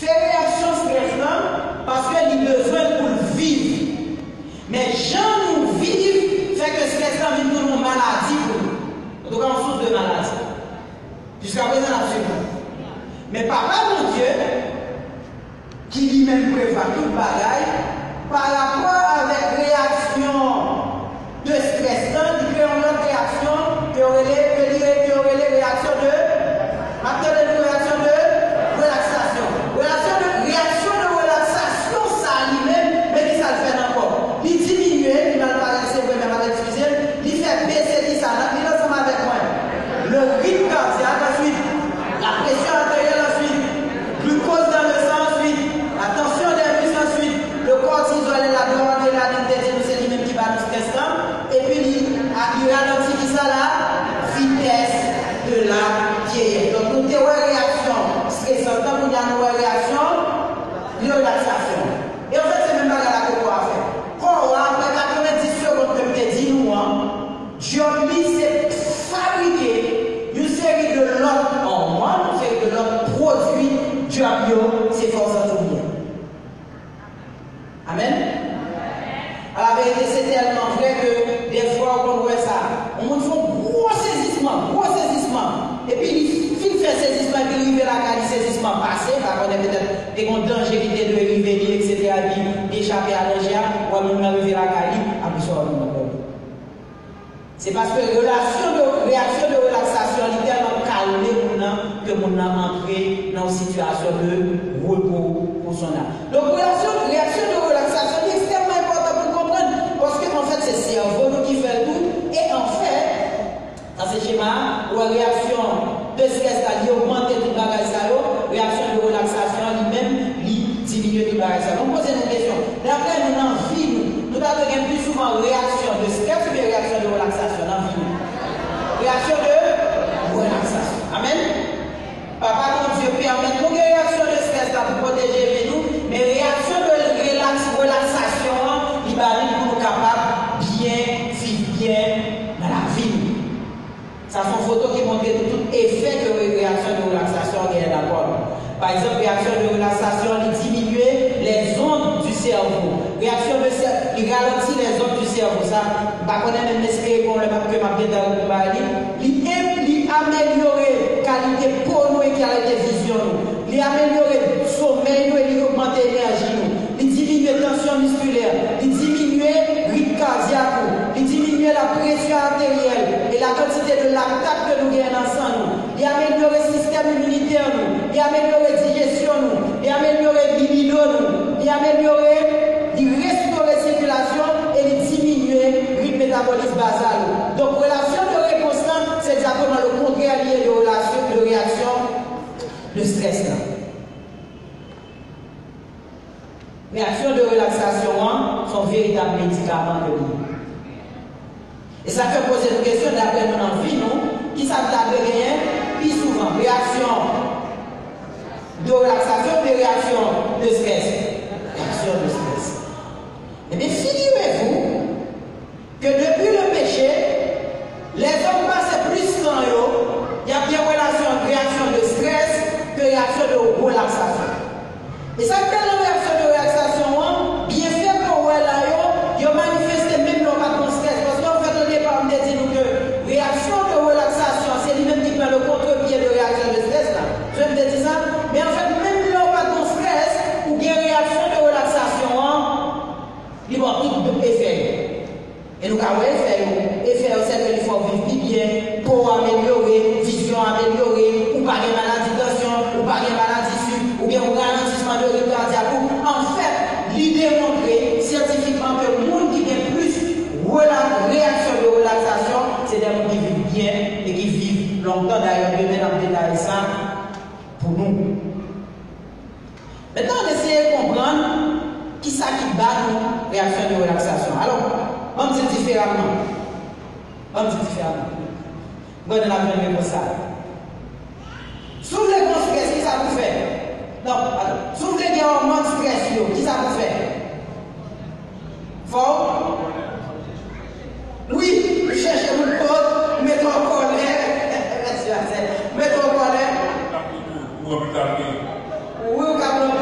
fait réaction stressante parce qu'il a besoin pour vivre. Mais gens nous vivent fait que stressant vient pour nous maladie pour nous. En tout cas, on souffre de maladie. Jusqu'à présent, absolument. Mais papa, mon Dieu, qui lui-même prévoit tout le bagage, par rapport avec réaction de stressant, il crée une autre réaction qui aurait les réactions de réaction de relaxation. Réaction de relaxation, ça lui-même, mais qui ça le fait encore. Il diminue, il va le parler, c'est vrai, mais excusez, il fait baisser ça, il est ensemble avec moi. Le rythme cardiaque ensuite, la pression artérielle ensuite, glucose dans le sang ensuite, la tension des muscles ensuite, le cortisol et la noradrénaline, c'est lui-même qui va nous stresser, et puis il ralentit qui ça là, vitesse de la vieillesse. Donc nous avons une réaction stressante, donc nous avons une réaction de relaxation. Et en fait, c'est même pas là que nous avons fait. Quand après 90 secondes, comme je dis, nous, job c'est fabriquer une série de lots en moins, une série de lots produits, job c'est force à tout bien. Amen. À la vérité, c'est tellement vrai que des fois, on voit ça. On fait un gros saisissement. Et puis, il fait saisissement, et puis il arrive à la qualité saisissement passé, parce qu'on est peut-être des danger qui étaient de arriver, etc., puis d'échapper à danger, ou à même arriver à la qualité, après ça, on va. C'est parce que réaction de relaxation est tellement calmée que mon âme entré dans une situation de repos pour son âme. Donc, réaction de relaxation est extrêmement importante pour comprendre, parce que en fait, c'est le cerveau qui fait tout, et en fait, dans ce schéma, ou réaction de stress, c'est-à-dire augmenter tout le bagage, réaction de relaxation, lui-même, diminuer tout le bagage. Donc, posez une question. D'après nous, dans la vie, nous avons plus souvent réaction de stress ou réaction de relaxation dans la vie. Réaction de relaxation. Amen. Papa, mon Dieu, permet nous une réaction de stress pour protéger nous, mais réaction de relaxation, il va pour nous capables de bien vivre bien dans la vie. Ça sont photos qui montrent tout effet que réaction de relaxation est d'accord. Par exemple, réaction de relaxation, il diminue les ondes du cerveau. Réaction de cerveau, il ralentit les ondes du cerveau. Ça, par contre, même espérer qu'on le map que m'a bien dans le bali, il améliore la qualité pour nous et qualité vision. Il améliore le sommeil et il augmente l'énergie. Il diminue la tension musculaire, il diminue le rythme cardiaque, il diminue la pression artérielle et la quantité de lactate que nous gagnons ensemble. Il améliore le système immunitaire, il améliore la digestion, il améliore la libido, il améliore, il restaure la circulation et il diminue le rythme métabolisme basal. Donc, relation de réponse, c'est exactement le contraire lié de réaction de stress. Réaction de relaxation sont véritables médicaments de vie. Et ça fait poser une question d'après nous dans la vie, nous, qui savent rien, puis souvent, réaction de relaxation, des réactions de stress. Réaction de stress. Et bien, figurez-vous que depuis le péché, les hommes passent plus de temps, il y a bien réaction de stress que réaction de relaxation. Et ça fait la réaction de relaxation, bien fait pour là, il manifeste même non pas de stress. Parce qu'en fait, au départ, on dit que réaction de relaxation, c'est lui-même qui prend le contre-pied de réaction de stress. Là. Je me dis ça. Mais en fait, même non pas de stress, ou bien réaction de relaxation, il va tout effet. Et nous avons effet, c'est qu'il faut vivre bien pour améliorer, vision améliorée, ou pas de maladie de tension, ou pas de maladie sucre, ou bien au ralentissement de rythme cardiaque. En fait, l'idée montrée scientifiquement que le monde qui vient plus réaction de relaxation, c'est des gens qui vivent bien et qui vivent longtemps. D'ailleurs, je vais mettre en détail ça pour nous. Maintenant, on essaie de comprendre qui ça qui bat nous réaction de relaxation. Alors, on dit différemment. Bonne la première pour ça. Sous les grands stress, qui ça vous fait? Non, attends. Sous les grands stress, qui ça vous fait? Fort? Oui, cherchez mon pote, mettons en colère. Mettons en colère. Oui, au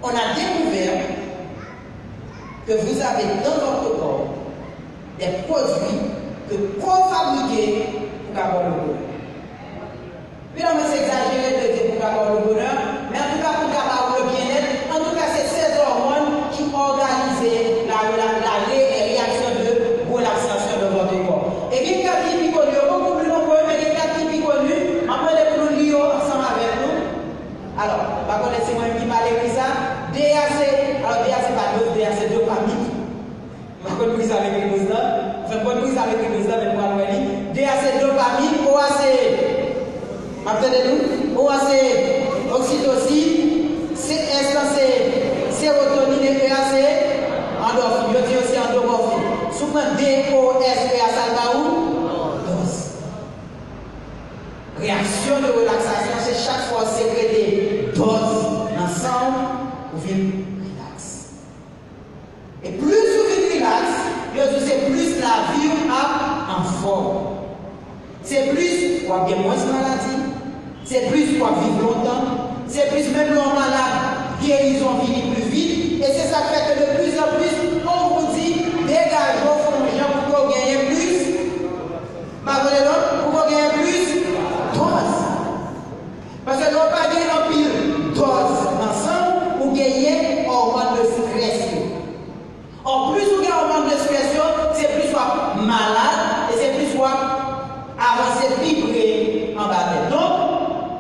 on a découvert que vous avez dans votre corps des produits que fabriqués pour avoir le bonheur. Puis on va s'exagérer de dire pour avoir le bonheur, mais en tout cas pour avoir le bien-être, en tout cas c'est ces hormones qui organisent la réaction de relaxation de votre corps. Et bien quatre qui sont connus, beaucoup plus nombreux, mais les quatre qui sont connus, après les plus liés ensemble avec nous. Alors, par contre, c'est moi qui parle de ça. DAC, alors DAC c'est pas dose, DAC c'est dopamine. Je vais prise avec les doses là. Je vais prise avec les doses là, mais moi, DAC dopamine, OAC. Attendez-nous, OAC, oxytocine, CS, c'est sérotonine et EAC, endorphine. Je dis aussi endomorphine. Souvent DOS, EAC, ça va où? Dose. Réaction de relaxation, c'est chaque fois sécrété dose ensemble, vous venez relax. Et plus vous venez relax, c'est plus la vie a en forme. C'est plus pour bien moins de maladie. C'est plus pour vivre longtemps. C'est plus même l'homme malade, guérison vit plus vite. Et c'est ça qui fait que de plus en plus, on vous dit, dégage vos fonds pour vous gagner plus. Pour vous gagner plus, dose. Parce que l'on pas gagner en pile dose ensemble pour gagner hormone de stress. En plus, vous gagnez hormone de stress, c'est plus soit malade et c'est plus soit avancer vibrer en bas de donc,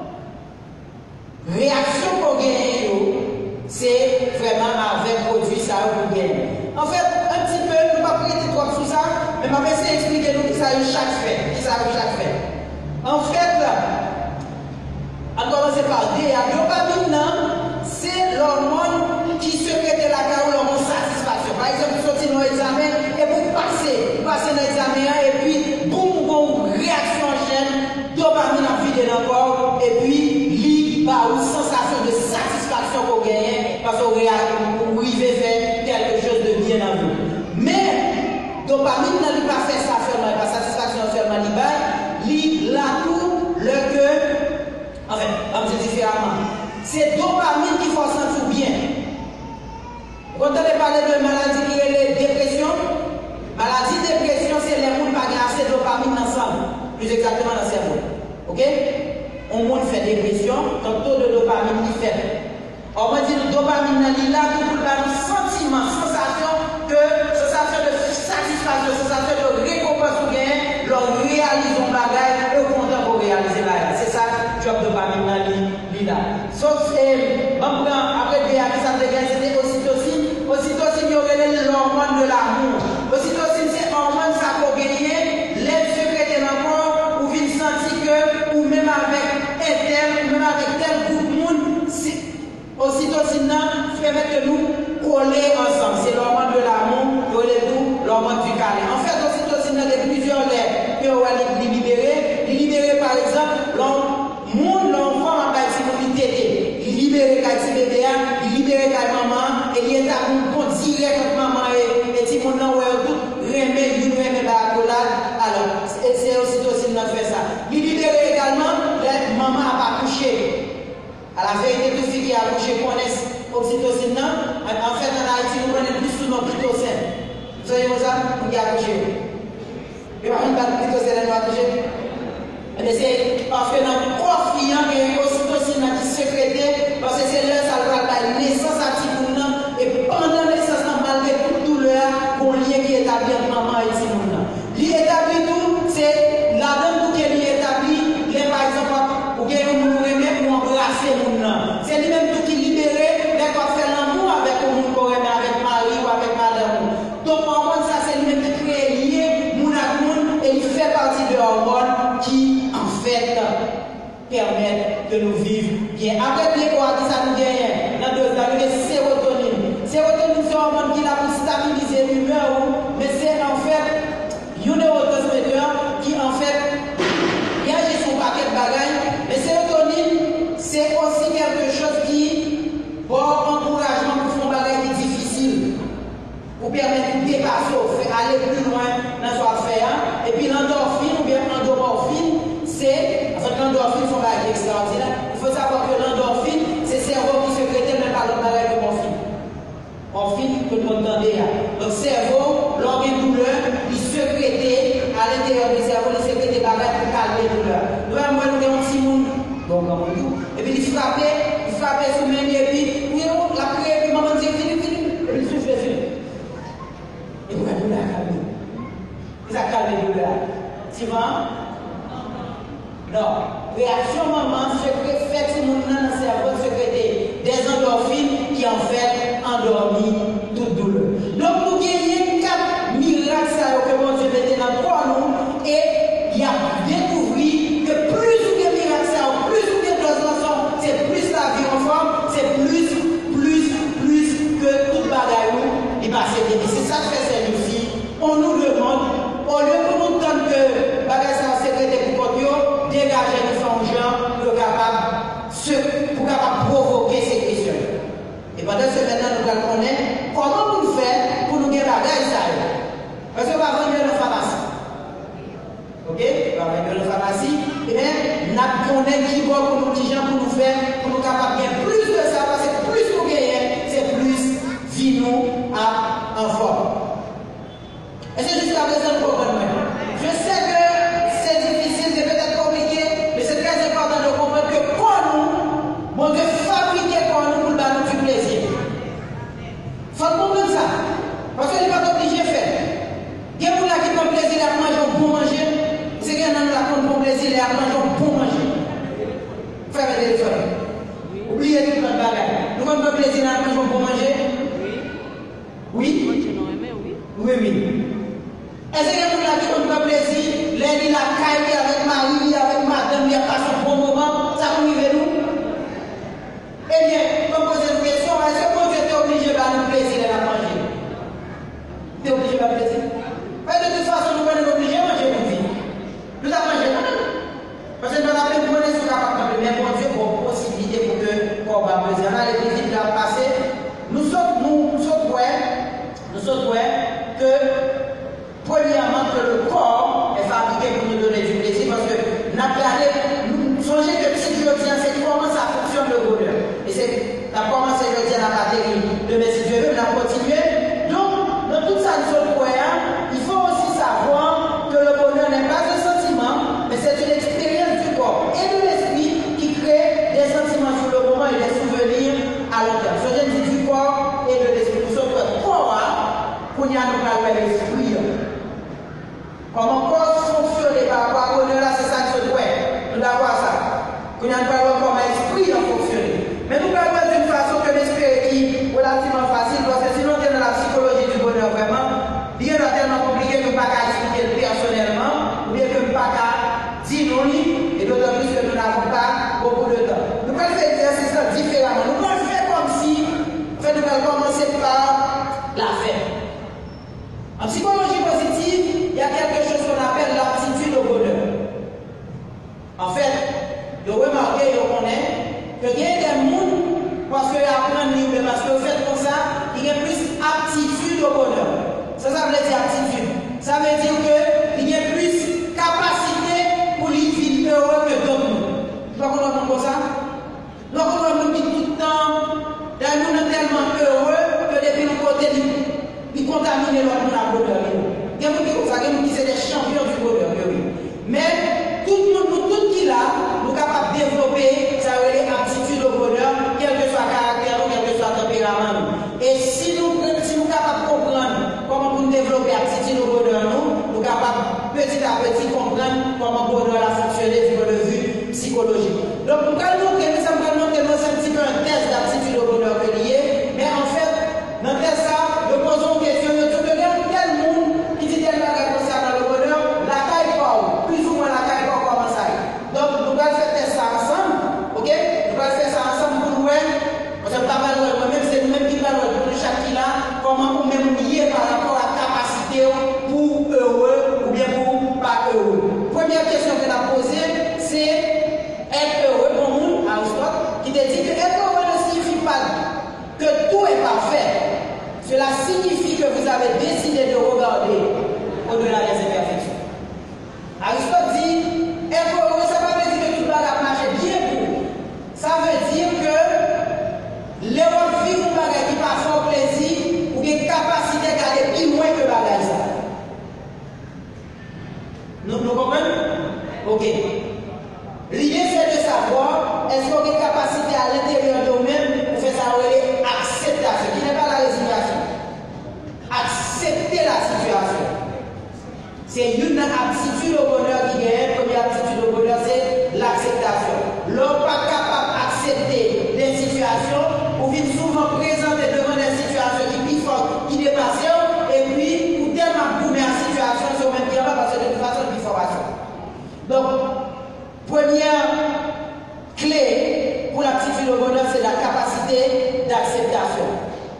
réaction qu'on gagne, c'est vraiment avec produit ça vous gagnez. En fait, un petit peu, nous ne pouvons pas prêter trop sur ça, mais je vais essayer d'expliquer nous qui ça a eu chaque fait. Qui ça a eu chaque fait. En fait, on commence par D. La dopamine, c'est l'hormone qui secrète la carrière en satisfaction. Par exemple, vous sortez dans l'examen et vous passez dans l'examen et puis, boum, boum, réaction en chaîne, dopamine en vide dans le corps et puis, par une sensation de satisfaction qu'on gagne parce qu'on arrive à faire quelque chose de bien dans vous. Mais, dopamine n'a pas fait ça seulement, pas satisfaction seulement, il a tout le que, enfin, on dit différemment, c'est dopamine qui faut sentir bien. Vous entendez parler de maladie qui est la dépression? Maladie dépression, c'est les gens qui n'ont pas assez de dopamine ensemble, plus exactement dans le cerveau. Ok? On monde fait dépression, donc taux de dopamine est faible. On va dire que dopamine est là pour le sentiment, sensation de satisfaction, sensation de récompense ou gain, leur réaliser un bagage et au content pour réaliser la. C'est ça, le job dopamine est là. Sauf que, après BAP, ça c'était ocytocine. Ocytocine, il y aurait l'hormone de l'amour. Ocytocine, c'est l'hormone ça pour gagner, l'aide secrète dans le corps, ou vient sentir que, ou même avec tel groupe de monde, ocytocine permet de nous coller ensemble. C'est l'hormone de l'amour, l'hormone du câlin. En fait, l'ocytocine a plusieurs lettres que on va les libérer. Libérer par exemple, l'enfant a pas été tété. Libérer quand il bébé, libérer quand maman, et il est à un direct entre maman et si mon nom est tout, remet la collade. Alors, c'est ocytocine qui fait ça. Libérer également, maman n'a pas couché. À la vérité, tout ce qui a accouché connaissent oxytocine. En fait, en Haïti, nous prenons plus souvent pitocène. Vous savez ça? Vous qui a accouché. Et par contre, pas pitocène, nous accouché. C'est parce que dans le corps fiant, il y a une oxytocine qui est sécrétée, parce que c'est là ça va la naissance à Timoun. Et pendant la naissance, malgré toute douleur, pour lien qui est établi entre maman et Timoun. L'établi tout, c'est la donne qui est établi, par exemple, pour gagner un remettre ou embrasser mon nom. C'est lui-même tout qui libéré, mais quand faire l'amour avec le monde qu'on remet avec Marie ou avec madame. Donc, en fait, ça, c'est lui-même qui crée lié, mon à monde, et il fait partie de l'hormone qui, en fait, permettent de nous vivre bien. Après, les quoi, ça nous gagne, dans deux ans, la sérotonine. Sérotonine, c'est un hormone qui l'a pour stabiliser l'humeur, mais c'est en fait, un neurotransmetteur qui, en fait, réagit sur un paquet de bagages, mais sérotonine, c'est aussi quelque chose qui, bon, encouragement pour faire un bagage qui est difficile, pour permettre de dépasser, aller plus loin dans ce qu'on fait. Et puis l'endorphine ou bien l'endomorphine, c'est, en fait, l'endorphine, c'est un bagage extraordinaire. Il faut savoir que l'endorphine, c'est le cerveau qui se crée, mais pas le bagage de morphine. entendez. Donc, cerveau, l'organe douleur, il secrète à l'intérieur du cerveau, il secrète des bagages pour calmer la douleur. Nous avons un petit monde, donc, et puis il frappe sur le même, et puis, oui, la prière, et puis maman dit, fini, et puis il souffle, fini. Et vous allez la calmer. Il a calmé la douleur. Tu vois? Non. Réaction maman, secret fait tout le monde dans le cerveau, secréter des endorphines qui en fait endormi toute douleur. Donc nous gagnons 4 miracles que mon Dieu mettait dans le corps nous et il a découvert que plus ou bien miracles, plus ou bien dosation, c'est plus la vie en forme, c'est plus que toute bagaille et bien c'est ça que fait cette aussi. On nous demande, au lieu de nous donner que bagaille ça secréter pour Dieu, dégager nous son genre pour capable provoquer ces questions. Et pendant ce maintenant, nous allons connaître comment nous faire pour nous gagner la bagaille ça. Parce qu'on va vendre dans la pharmacie. Ok? On va vendre dans la pharmacie. Et bien, nous avons qui va pour nous dire pour nous faire, pour nous capables bien plus de ça, parce que plus nous gagnons, c'est plus vie nous en forme. Et c'est jusqu'à présent le problème. Je sais que c'est difficile, c'est peut-être compliqué, mais c'est très important de comprendre que pour nous, mon Dieu fabriquer pour nous nous du plaisir. Il faut comprendre ça. Parce qu'il n'est pas obligé de faire. Il y a des gens qui prennent plaisir à manger pour manger. C'est qu'il y a des gens qui prennent plaisir à manger pour manger. Frère et téléphone. Oubliez tout le bagage. Nous prenons plaisir à manger pour manger. Oui. Oui. Est-ce qu'il y a des gens qui prennent plaisir, les la caille avec Marie, avec madame, il a passé un bon moment, ça nous arrive nous? Eh bien, comme poser une question, est-ce que quand tu es obligé de nous plaisir à manger? Tu es obligé de plaisir? Mais de toute façon, nous sommes obligés de manger pour vivre. Nous avons mangé quand même. Parce que nous avons appris pour les capables de mais bon Dieu, pour possibilité pour que qu'on va plaisir. Allez, vite, là, passer. Nous sommes que premièrement, que le corps est fabriqué pour nous donner du plaisir parce que nous songez que si Dieu vient, c'est comment ça fonctionne le bonheur. Et c'est commencé à dire la batterie de mais si Dieu veut, on a continué. Donc, dans toute sa zone croyante, il faut aussi savoir que le bonheur n'est pas un sentiment, mais c'est une expérience du corps et de l'esprit qui crée des sentiments sur le moment et des souvenirs à long terme. Ce que je dis du corps et de l'esprit. Nous sommes le corps, pour y avoir l'esprit. Comment corps fonctionne par rapport au bonheur, là, c'est ça que je dois. Nous devons voir ça. Nous devons voir comment l'esprit a fonctionné. Mais nous devons voir d'une façon que l'esprit est relativement facile, parce que sinon, on est dans la psychologie du bonheur vraiment. Bien tellement compliqué que nous ne pouvons pas expliquer personnellement, ou bien que nous ne pouvons pas dire non, et d'autant plus que nous n'avons pas beaucoup de temps. Nous pouvons faire l'exercice différemment. Nous pouvons faire comme si, nous allons commencer par la faire. En psychologie positive, il y a quelque chose qu'on appelle l'aptitude au bonheur. En fait, vous remarquez, vous connaissez, qu'il y a des gens, parce qu'ils apprennent libre, parce que vous faites comme ça, il y a plus aptitude au bonheur. Ça veut dire aptitude. Ça veut dire qu'il y a plus capacité pour vivre heureux que d'autres. Vous comprenez comme ça? Donc, on dit tout le temps, nous sommes tellement heureux que depuis le côté ils contaminent l'autre dans le bonheur. Il y a des gens qui sont des champions du bonheur. Mais tout le monde, nous tous qui là, nous sommes capables de développer ça veut dire aptitude au bonheur, quel que soit le caractère, quel que soit le tempérament. Et si nous sommes capables de comprendre comment nous développer aptitude au bonheur, nous sommes capables petit à petit comprendre comment le bonheur a fonctionné du point de vue psychologique. Donc nous allons montrer, c'est un petit peu un test d'aptitude au bonheur que lié, mais en fait, dans le test ça, nous posons une question, nous te donnons tel monde qui dit tel bagage concernant le bonheur, la caille pas plus ou moins la caille pas comment ça est. Donc nous allons faire ça ensemble, ok? Nous allons faire ça ensemble pour nous, parce que pas mal moi-même, c'est nous-mêmes qui parlons pour chaque qui là, comment nous même lier par rapport à la capacité pour heureux ou bien pour pas heureux. Première question que nous avons posée, c'est être heureux pour nous, Aristote, qui te dit que être heureux ne signifie pas que tout est parfait. Cela signifie que vous avez décidé de regarder au-delà des imperfections. Aristote dit, être heureux, ça ne veut pas dire que tout le monde a marché bien pour vous. Ça veut dire que l'heureux vivre un bagage qui passe au plaisir ou une capacité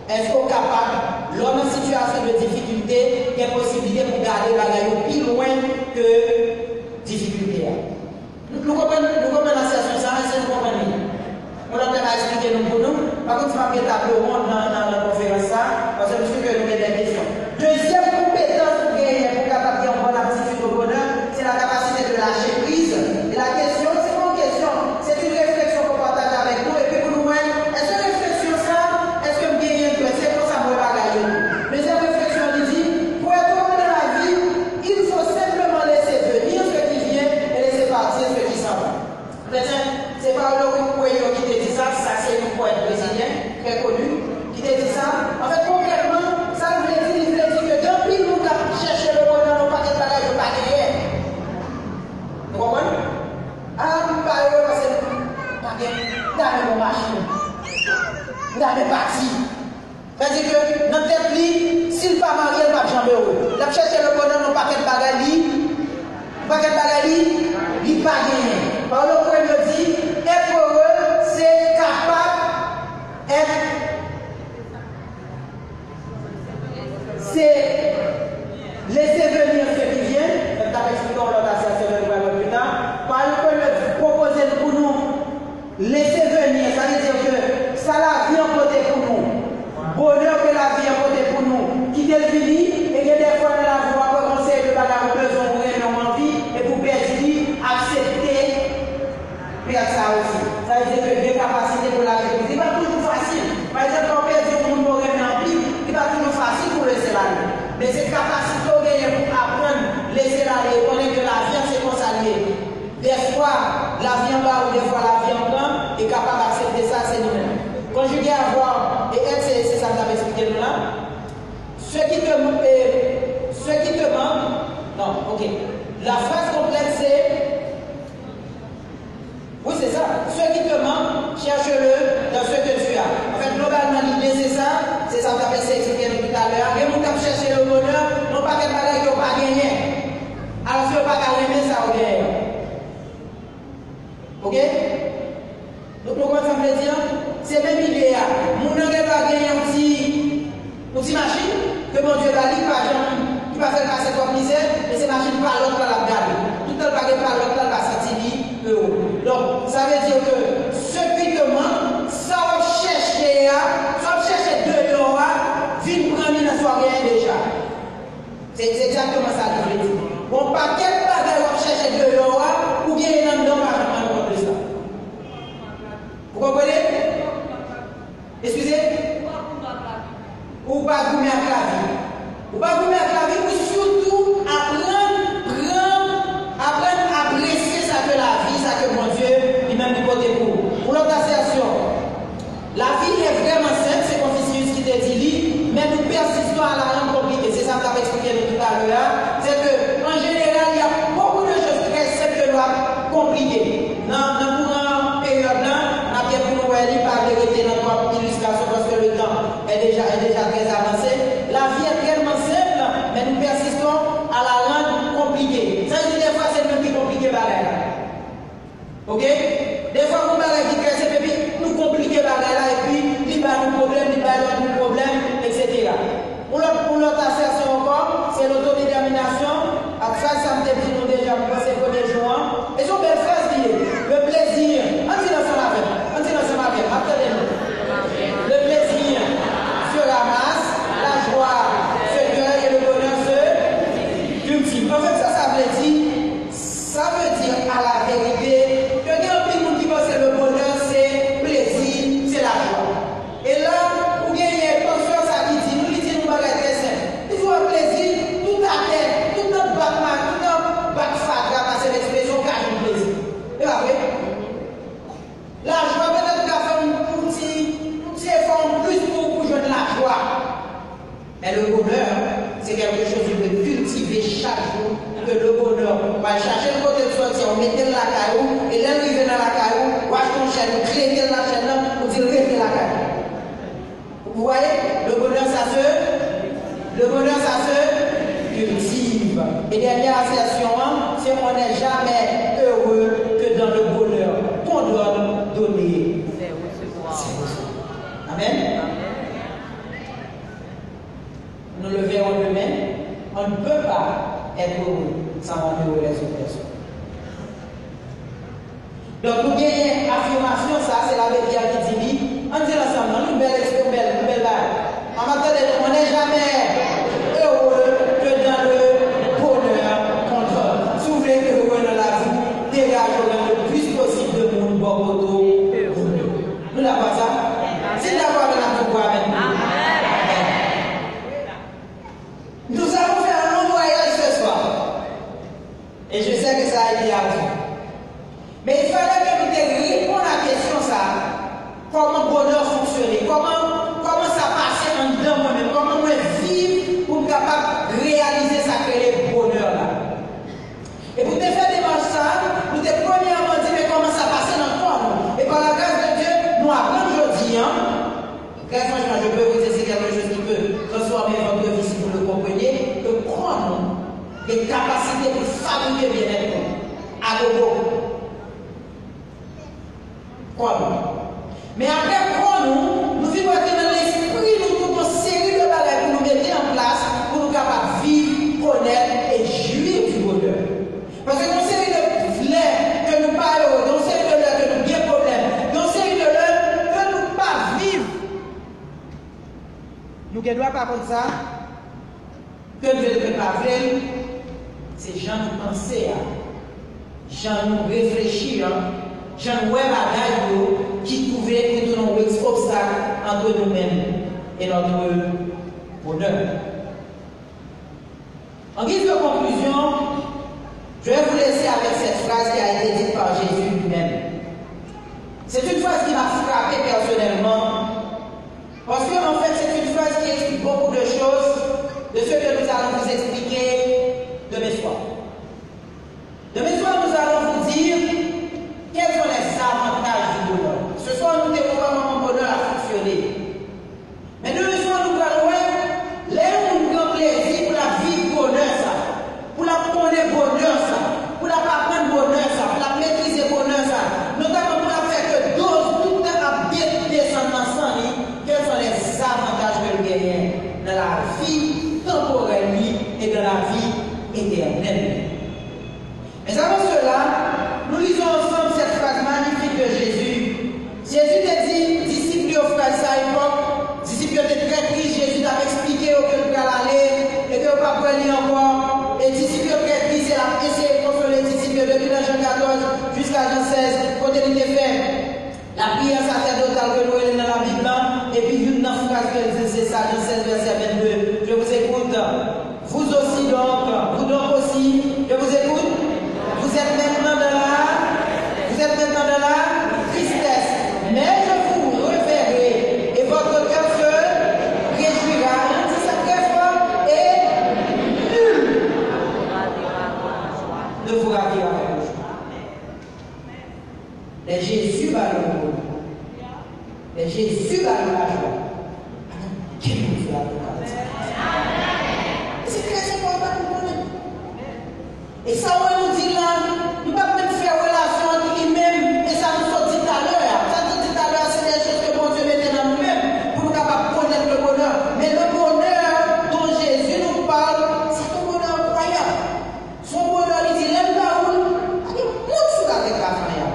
Est-ce qu'on est capable, l'homme en situation de difficulté, il y a possibilité pour garder la gagne plus loin que difficulté. Nous comprenons la situation, ça, c'est nous comprenons. On a expliqué nous pour nous. Par contre, je vais tableau rond dans la conférence, parce que je suis que nous avons des questions. Deuxième compétence pour gagner, pour capable de bonne aptitude au bonheur, c'est la capacité de lâcher prise. Et la question, c'est pas une question, c'est une réflexion qu'on partage avec nous. Et puis pour nous, est-ce que réflexion ça, est-ce que me gagne, c'est pour ça que je ne vais pas gagner. Deuxième réflexion, il dit, pour être heureux dans la vie, il faut simplement laisser venir ce qui vient et laisser partir ce qui s'en va. C'est pas le Pouéo qui te dit ça, c'est un poète brésilien, très connu, qui te dit ça. En fait, concrètement, ça veut dire que dans le pays, nous avons cherché le bonheur, nous pas de bagages, nous pas gagner. Vous comprenez? Ah, nous ne parlons pas parce que nous pas gagner. Nous avons mon machine. Nous avons parti. C'est-à-dire que dans tête, s'il n'est pas marié, il ne va pas jamais heureux. Nous avons cherché le bonheur, nous pas de bagages, il n'est pas gagné. Par le point de dit, être heureux, c'est capable d'être. C'est laisser venir ce qui vient. Je t'avais expliqué l'autre association plus tard. Par le point de dit, proposer pour nous, laisser venir, ça veut dire que ça la vie en côté pour nous. Bonheur que la vie en côté pour nous. Quitter le fini, et que des fois, dans la voie, on conseille de bagarre besoin pour aimer envie et pour perdre, accepter. Ça aussi. Ça veut dire que des capacités pour la vie, ce n'est pas toujours facile. Par exemple, quand on perd du monde pour aimer en vie, ce n'est pas toujours facile pour laisser l'aller. Mais cette capacité pour apprendre, laisser l'aller, connaître que la vie, c'est consacré. Des fois, la vie en bas ou des fois la vie en bas, est capable d'accepter ça, c'est nous-mêmes. Conjuguer avoir, et être, c'est ça que j'avais expliqué nous là. Ce qui te manque, non, ok. La phrase complète, c'est. Oui, c'est ça. Ce qui te manque, cherche-le dans ce que tu as. En fait, globalement, l'idée, c'est ça que tu as expliqué tout à l'heure. Et nous avons cherché le bonheur, non pas qu'elle ne peut pas gagner. Alors, si on ne peut pas gagner, ça va gagner. Ok? Donc, nous, comment ça veut dire? C'est même l'idée. Mon ne peut pas gagner une petite machine que mon Dieu va dire, qui va faire passer comme misère, et ces machines par l'autre, la garde. Tout le paquet par l'autre, va sortir euros. Donc, ça veut dire que ce qui te manque, ça va chercher, ça va chercher 2 euros, vite prendre une soirée déjà. C'est exactement ça que je veux dire. Bon, pas quel bagage va chercher 2 euros, ou bien il y a un homme à de ça. Vous comprenez? Excusez? Ou pas goumer à clavier. Ou pas goumer à clavier, ou surtout apprendre à apprécier ça que la vie, ça que mon Dieu, lui-même du côté pour l'autre assertion. La vie est vraiment simple, c'est Confucius qui te dit, mais nous persistons à la rendre compliquée. C'est ça que tu avais expliqué tout à l'heure. C'est qu'en général, il y a beaucoup de choses très simples que nous compliquées. Dans une période là, on a bien pour nous aller par vérité dans notre illustration parce que le temps est déjà très avancé. La vie est tellement simple, mais nous persistons à la rendre compliquée. Ça veut dire des fois c'est même plus compliqué bagaille. Ok? Des fois vous bagaille qui crée, c'est puis nous compliquer bagaille là et puis il va nous problème, etc. Pour l'autre assertion encore, c'est l'autodétermination. Après ça me dit nous déjà pour ces premiers jours. Et son belle phrase dit le plaisir. On dit ensemble avec. Attendez-nous. Le plaisir se ramasse, la joie se cueille et le bonheur se cultive. En fait, ça veut dire à la vérité que il y a un petit monde qui pense que le bonheur c'est plaisir, c'est la joie. Et là, vous gagnez conscience à qui dit, nous disons nous bagaille très simple. Il faut un plaisir, tout à fait, tout notre batman, tout notre backfagra, c'est l'expression qui a un plaisir. Et pas vrai? La joie peut-être qu'à faire un petit effort en plus pour jouer de la joie. Mais le bonheur, c'est quelque chose que vous devez cultiver chaque jour. Que le bonheur, on va chercher le côté de sortir, on met la caillou, et là, il vient dans la caillou, wash ton chaîne, créer la chaîne là, pour dire rester la caillou. Vous voyez, le bonheur, ça se cultive. Et dernière assertion, c'est qu'on n'est jamais heureux que dans le bonheur qu'on doit donner. Amen. On ne peut pas être heureux sans rendre heureux les autres personnes. Donc, nous gagnons affirmation, ça, c'est la Bible qui dit, on dit ensemble, une belle balle. On n'est jamais heureux que dans le bonheur qu'on donne. Si vous voulez être heureux dans la vie, dégagez le plus possible de monde, Bogoto. Nous l'avons ça. C'est d'abord la pouvoir maintenant. Nous allons faire un long voyage ce soir. Et je sais que ça a été ardu. Mais il fallait que nous répondions à la question ça. Comment le bonheur fonctionnait? Comment ça passait en dedans moi-même? Comment moi vivre pour être capable de réaliser ça que le bonheur là? Et pour te faire démarrer ça, nous te premièrement dit mais comment ça passait dans le corps. Et par la grâce de Dieu, nous apprenons aujourd'hui. Franchement, je peux vous dire c'est quelque chose qui peut transformer votre vie si vous le comprenez. Que croire les capacités pour fabriquer bien-être à nouveau. Mais après, nous vivons dans l'esprit, nous avons une série de bagages pour nous mettre en place, pour nous capables de vivre, connaître et jouir du bonheur. Parce que nous avons une série de fleurs que nous parlons, nous avons une série de fleurs que nous avons des problèmes, nous avons une série de fleurs que nous ne pouvons pas vivre. Nous ne doit pas comme ça, que nous ne pouvons pas vivre, c'est gens nous penser, gens nous réfléchir. J'en vois bagaille qui pouvait être un obstacle entre nous-mêmes et notre bonheur. En guise de conclusion, je vais vous laisser avec cette phrase qui a été dite par Jésus lui-même. C'est une phrase qui m'a frappé personnellement, parce qu'en fait, c'est une phrase qui explique beaucoup de choses de ce que nous allons vous expliquer de mes soirs. De mes soirs, nous allons vous dire quels sont les avantages du bonheur. Ce soir, nous découvrons comment le bonheur a fonctionné. Mais de ce soir, nous allons voir les grand plaisir pour la vie bonheur, ça. Pour la connaître bonheur, ça. Pour la apprendre bonheur, ça. Pour la maîtriser bonheur, ça. Notamment pour la faire que d'autres, tout le temps, à bien descendre ensemble. Quels sont les avantages que nous gagnons dans la vie temporelle et dans la vie éternelle. Mais avant cela, nous lisons ensemble cette phrase magnifique de Jésus. Jésus t'a dit, disciples au frère à l'époque, disciples étaient très tristes, Jésus t'a expliqué où que nous allons aller et que nous ne pouvons pas aller encore. Et disciples très tristes, il a essayé de consoler les disciples depuis Jean 14 jusqu'à Jean 16, quand il était fait. La prière sacerdotale que nous avons dans la Bible, et puis une phrase que c'est ça, Jean 16, verset 22. Je vous écoute. Vous aussi donc, vous donc aussi, je vous écoute. Vous êtes maintenant de la tristesse, mais je vous reverrai et votre cœur se réjouira. On dit ça très fort et nul ne vous ravira avec vous. Les Jésus va le bonheur. Les Jésus va la joie. Quel Dieu a le c'est très important pour nous. Et ça, on nous dit là, nous ne pouvons pas faire relation entre lui-même, et ça nous sort dit à l'heure. Ça nous dit à l'heure, c'est des choses que bon Dieu mettait dans nous-mêmes pour nous capables de connaître le bonheur. Mais le bonheur dont Jésus nous parle, c'est un bonheur incroyable. Son bonheur, il dit, l'aime pas où? Il dit, monte sur la déclaration.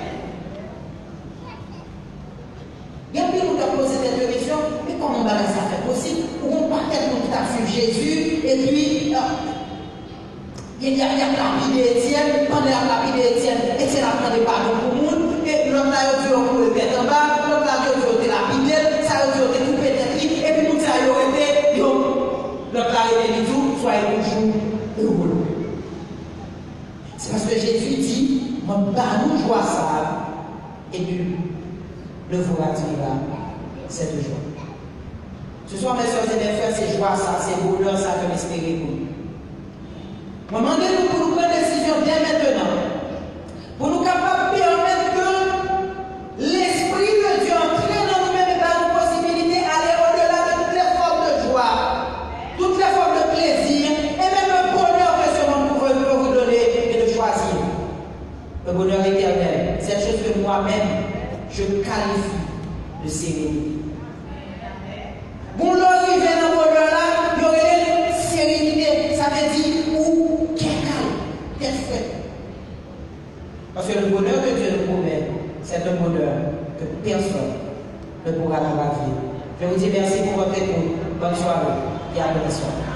Bien que nous avons posé cette question, mais comment ça fait possible? Ou on part tellement tout à fait Jésus, et puis, il y a la vie d'Étienne, pendant la vie d'Étienne, Étienne a pris des pardons pour le monde, et l'homme a dit on peut le mettre en bas, l'homme a dit on peut la Bible, ça a dit on peut couper tête, et puis nous ça a été, l'homme a été tout, soyez toujours heureux. C'est parce que Jésus dit, mon nous joie ça, et nul ne vous ratirera cette joie. Ce soir, mes soeurs et mes frères, c'est joie ça, c'est bonheur ça que m'espérer pour nous. Demandez-nous pour nous prendre des décisions dès maintenant, pour nous capables de permettre que l'Esprit de Dieu entraîne dans nous-mêmes et par nos possibilités d'aller au-delà de toutes les formes de joie, toutes les formes de plaisir, et même le bonheur que ce monde peut vous donner et de choisir. Le bonheur éternel, cette chose que moi-même, je qualifie de sérénité. Bon, l'arrivée dans le bonheur là, il y aurait une sérénité, ça personne ne pourra nous raviver. Je vous dis merci pour votre écoute. Bonne soirée et à demain soir.